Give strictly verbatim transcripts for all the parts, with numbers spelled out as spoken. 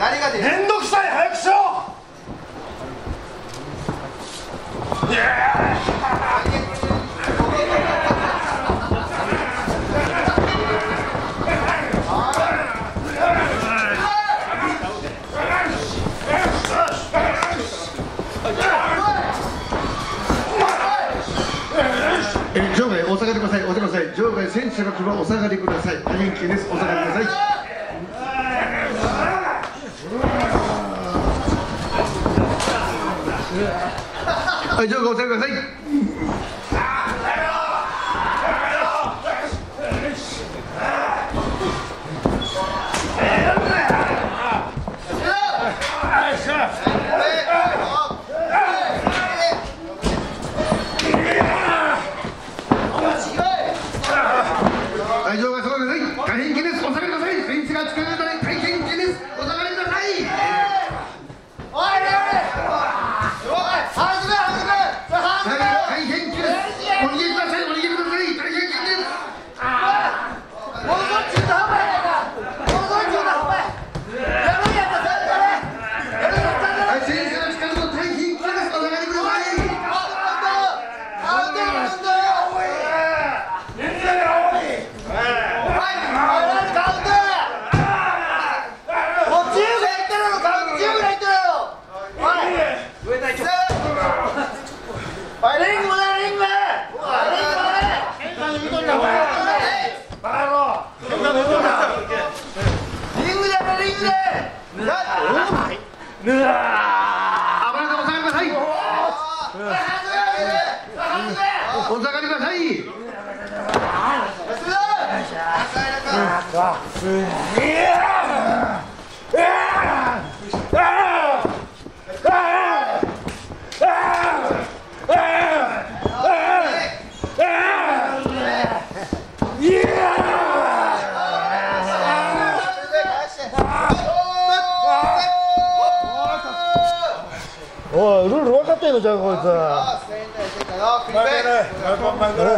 何が出る？ めんどくさい、早くしろ。イエーイ。 場外お下がりください。お下がりください。場外選手が来ればお下がりください。大変危険です。お下がりください。はい、場外お下がりください。はい、場外下がりください。大変危険です。お下がりください。選手が近づいたら大変危険です。お下がりください。おいおいおい、外れ外れ。大変危険です。お逃げください。お逃げください。大変危険です。ああ、もうそっちだお前ら。もうそっちだお前。やるんやったらやるんやったら。はい、選手が近づくと大変危険です。お下がりください。アウトアウトアウト。お下がりください。 おい、ルール分かってんのじゃん、こいつは。前から前から。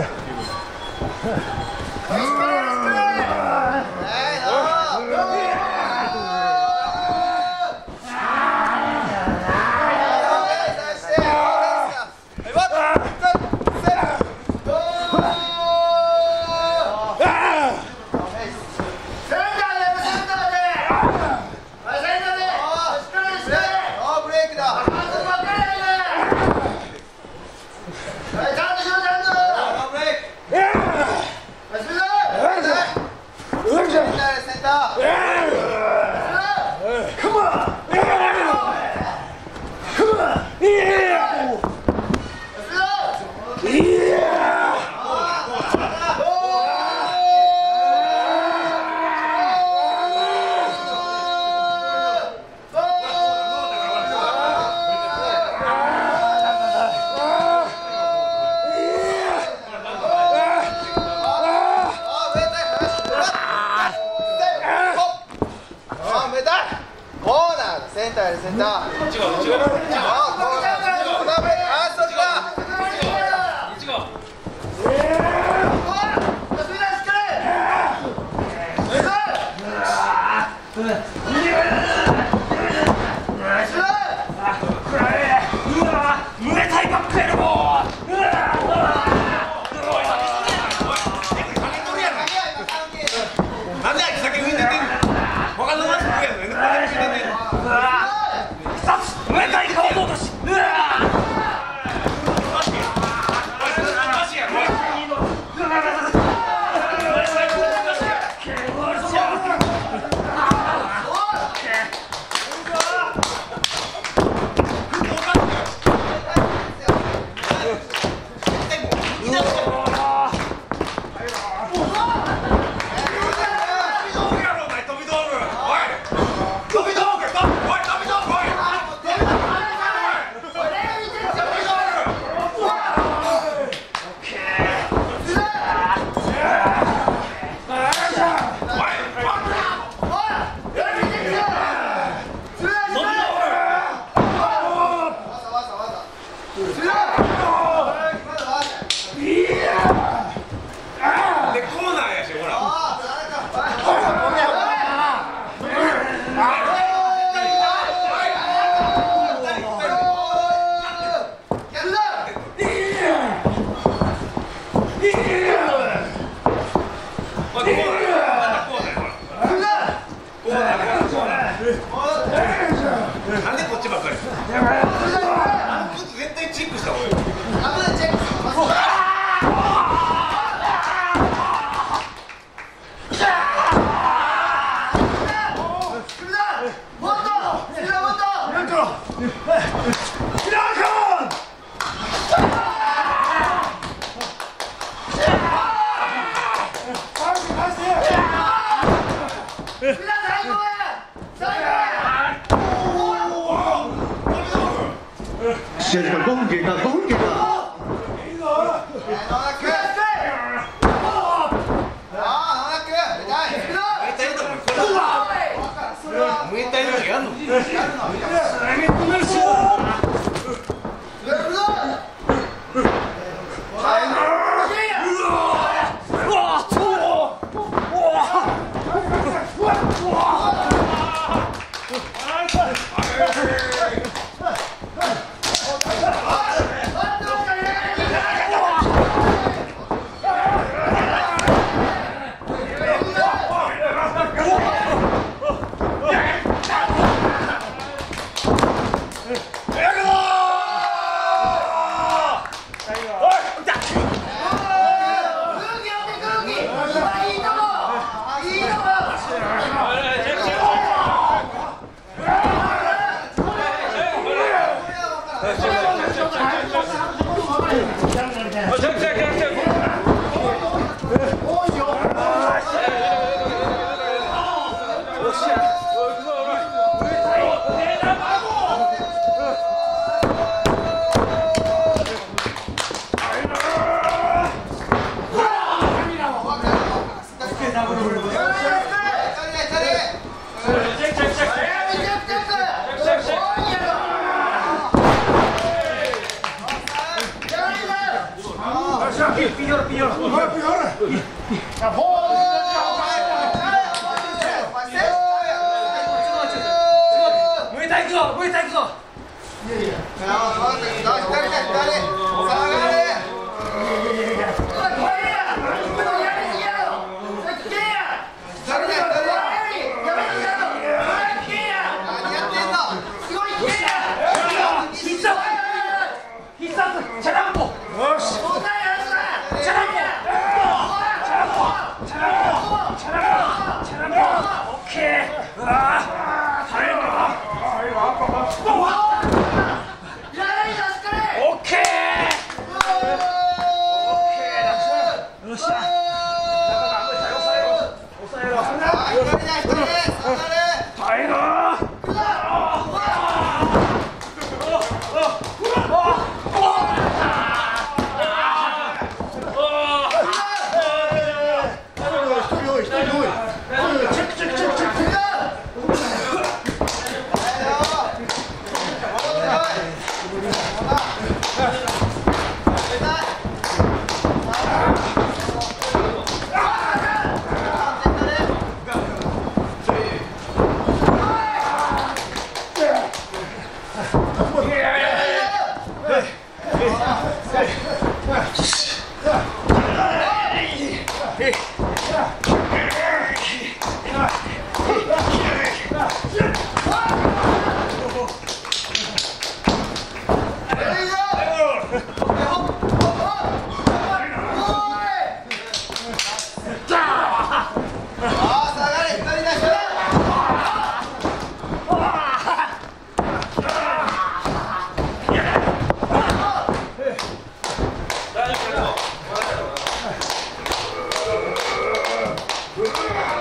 センターやるセンター。違う違う。あ、こうだ。あ、そっちか。違う。ええ。スピードしっかり。うわ、ムエタイバックエルボー。うわ。なんであいつ先浮いててんの。他のマジックやのね。浮いててんの。ムエタイ顔落とし。うわ試合時間ごふん経過、ごふん経過。 ムエタイのやんの？ 大丈夫。